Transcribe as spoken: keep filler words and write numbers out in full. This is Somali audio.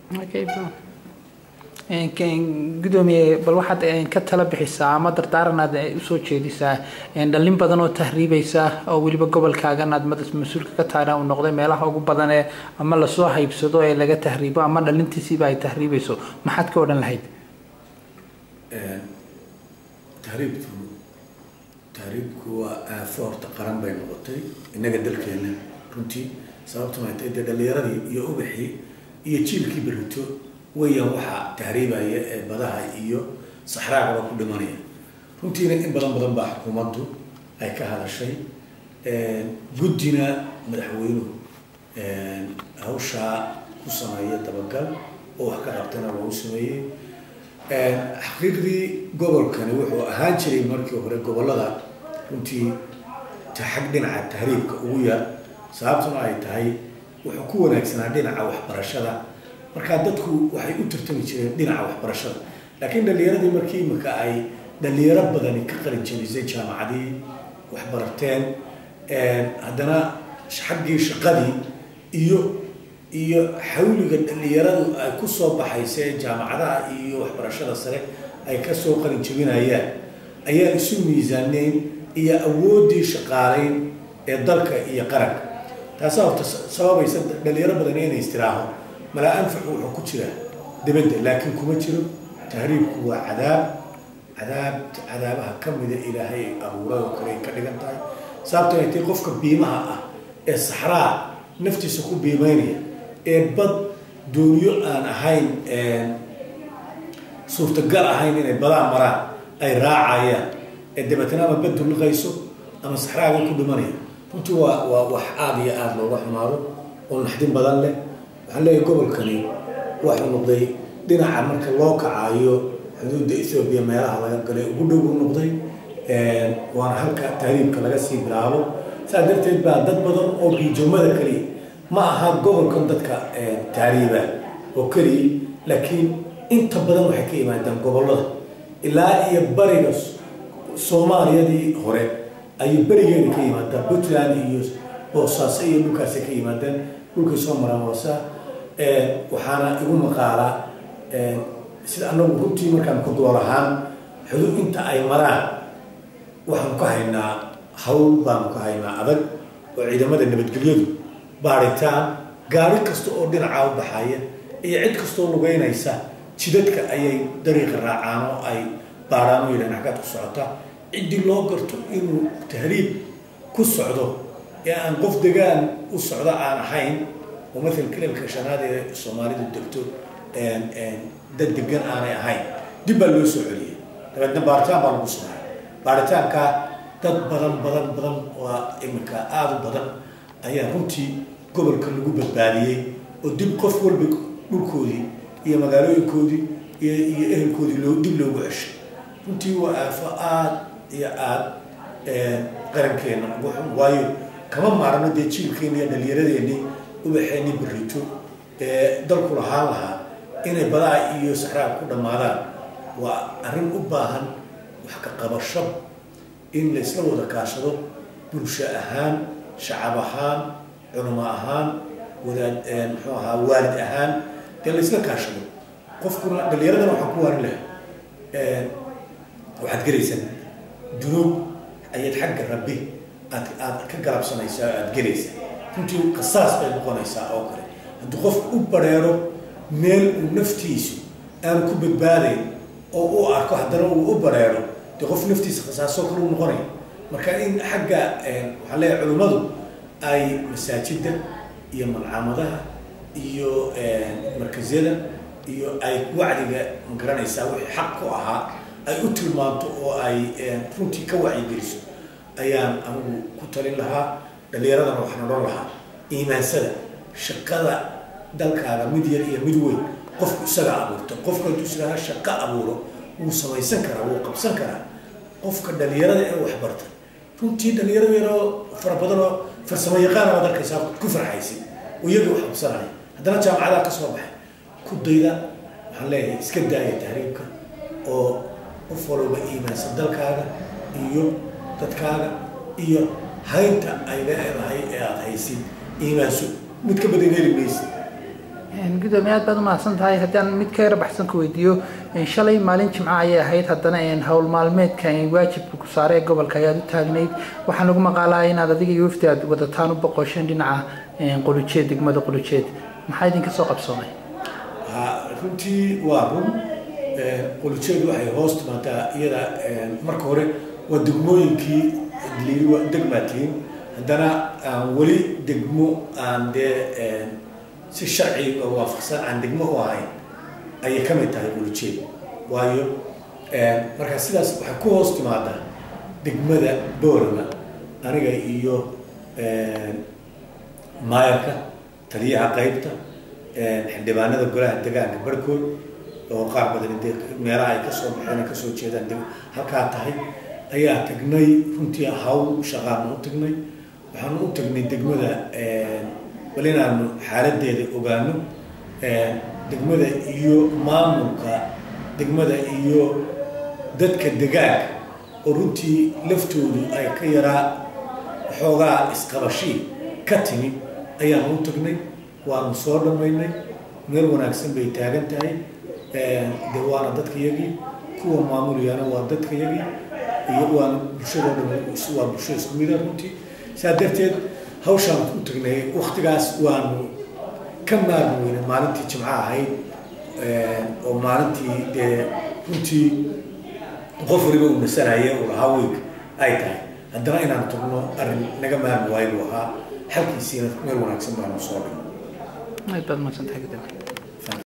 كيف كان قدومي بالواحد كتلا بحسا ما دردارنا سو jeedisa in dhalin badan oo tahriibaysa oo waliba gobolkaagan aad madax mas'uulka ka tahay oo noqday meelaha ugu badan ee ama la soo haybsado ee laga tahriibo ama dhalintiisiiba ay tahriibayso maxaad ka oran lahayd ee tahriibtu tahriibku waa afoorta qaran bay noqotay inaga dalkeena runtii sababtoo ah ay dhalinyaradii iyo ubaxii iyo jiilkii barito ويا وحى تهريبا بدها إيو صحراء وكل دمانية runtiina in badan badan baa xukuumaddu ay ka hadashay ee guddiina madaxweynuhu ee hawsha ku sameeyay dabagal oo wax ka qabtana waa uu sameeyay ee xaqiiqdii gobolkani wuxuu ahaan jiray markii hore gobolada runtii taxaq dhinaca tahriibka ugu yar sababtuna ay tahay wuxuu ku wanaagsanaa dhinaca waxbarashada marka dadku waxay u tartami jireen dhinaca waxbarashada laakiin dhalinyarada markii marka ay dhalinyaro badan ka qalin jabisay jaamacadii wax barteen ee hadana xaggii shaqadii iyo iyo xawliga dhalinyaradu ay ku soo baxaysay jaamacadaha iyo waxbarashada sare ay ka soo qalin jabinayaan ayaa isu miisaaneen iyo awoodii shaqaaleyn ee dalka iyo qaranka taas oo sababaysa dhalinyaro badan inay istiraaho mala anfacu wuxuu ku jira dibadda laakiin kuma jiro tahriibku waa cadaab عذاب عذابها كم إذا إلهي أبورا وكريم كذا تاي صارت يأتي قفك بيمها الصحراء نفتي سكوب بيمانية بد دنيا أنا هين صورة الجرا هين إن بلا مرا أي راعية الدبتنا ما بدو نغيسو أما الصحراء يكون بيمانية كنت و وحادي أهل الله مارو ونحدين بدله هلا يقبل كني واحد نقضي دينا عمرك الله كعايو حدود إثيوبيا ما يراها لقى قلي وقدوا بالنقطي وأنا هلك تهريب كلا جسي بلعبه سأدرت يتبع ضد بدن أو بيجمع ذكري ما هاد قبل كنت ذك تهريبه وكري لكن أنت بدن وحكي ما دام قبل الله إلا يبرينس سوماليا دي هره أي بريين كيما دام بتلاني يوس بوساسي لوكاس كيما دام لوكاس سومرا موسى وحنا يقول مقالة sida anagu runtii markaan ku doorahaan xuduud inta ay maraan waxaan ku haynaa hawl baan ku haynaa adag oo ciidamada nabadgelyadu baaritaan gaari kasta oo dhinaca u baxaya iyo cid kasta oo lugeynaysa jidadka ayay dariiqa raacaan oo ay baaraan oo ilaa xagad ku socota cidii loo garto inuu tahriib ku socdo ee aan qof degaan u socdo aan ahayn oo mesela kilalka shanaad ee Soomaalidu degto een een dad degan aanay ahayn dib baa loo soo celiyay dabadna baaritaan baa lagu sameeyay baaritaanka dad badan badan badan oo imika aad u badan ayaa runtii gobolka lagu badbaadiyay oo dib qof walba dhulkoodii iyo magaalooyinkoodii iyo iyo ehelkoodii loo dib loogu ceshay runtii waa afa aad iyo aad ee qarankeena waayo kama maarno dee jiilkeena iyo dhalinyaradeenni u baxeenay barito ee dalku lahaan lahaa inay badaa iyo saxraa ku dhamaadaan waa arrin u baahan wax ka qabasho in la isla wada kaashado bulsho ahaan shacab ahaan culimo ahaan wadaad muxuu ahaa waalid ahaan dee la isla kaashado qofkuna dhalinyaradana waxaa ku waarin lahaa waxaad gelaysan dunuub ayaad xagga rabbi aad aad ka galabsanaysaa aad gelaysa runtii qasaas bay noqonaysaa oo kale hadduu qof u bareero meel uu naftiisu aan ku badbaadayn oo uu arko haddana uu u bareero de qof naftiisa khasaaso kale u noqonaya marka in xagga waxaa leeyahay culimmadu ay masaajidda iyo malcamadaha iyo markazyada iyo ay wacdiga magaranaysaa wixii xaq ku ahaa ay u tilmaanto oo ay runtii ka wacyigeliso ayaan anigu ku talin lahaa dhalinyaradana waxaan odhan lahaa iimaansada shaqada dalkaaga mid yar iyo mid weyn qofku isaga abuurto qofka intuu isaga shaqo abuuro wuu samaysan karaa wuu qabsan karaa qofka dhalinyarada ee wax barta runtii dhalinyarada yaroo fara badan oo farsamo yaqaan ah dalkaysa ku farxaysay oo iyaga wax qabsanaya haddana jaamacadaha ka soo baxay ku dayda waxaan leeyahay iska daaya tahriibka oo qof walba iimaansan dalkaaga iyo dadkaaga iyo haynta ay leedahay ee aad haysid iimaansu mid ka badan heli maysid gudoomiyaad baad u mahadsantahay. haddaan mid ka yar baxsan ku weydiiyo shalay maalin jimco ayay ahayd haddana hawl maalmeedka waajibka ku saaray gobolka ayaad u taagnayd waxaan ugu maqaalaa inaad adiga iyo wafdi aad wadataan u boqosheen dhinaca qulujeed degmada qulujeed maxaa idinka soo qabsoomay? runtii waa run qulujeed waxay hoos timaadaa iyada marka hore waa degmooyinkii degmaatiin haddana aan weli degmo aan dee si sharci oo waafaqsan aan degmo u ahayn ayay ka mid tahay qulujeed waayo marka sidaas waxay ku hoos timaadaa degmada boorama aniga iyo maayarka taliyaha qaybta xildhibaanada golaha deegaanka barkood oo qaar badan meelaha ay kasoo baxeen ay kasoo jeedaan halkaa tahay ayaa tagnay runtii hawl shaqaana u tagnay waxaan u tagnay degmada bal inaanu xaaladeeda ogaano degmada iyo maamulka degmada iyo dadka deegaanka oo runtii laftoodu ay ka yaraa xoogaa isqabashii ka timi ayaanu u tagnay waanu soo dhammaynay meel wanaagsan bay taagan tahay de waana dadka yagii kuwa maamulayana waa dadka yagii iyo waana bulshada dhan waa bulsho isku mid ah runtii saa darteed hawshaan u tagnay waqtigaas waanu ka maarmi weynay maalintii jimco ahayd oo maalintii dee runtii qof waliba uu nasanaya uu lahaa weeg ay tahay haddana inaan tagno arrin naga maarmi waayo buu ahaa xalkiisiina meel wanaagsan baanu soo dhignay. aad baad mahadsantahay.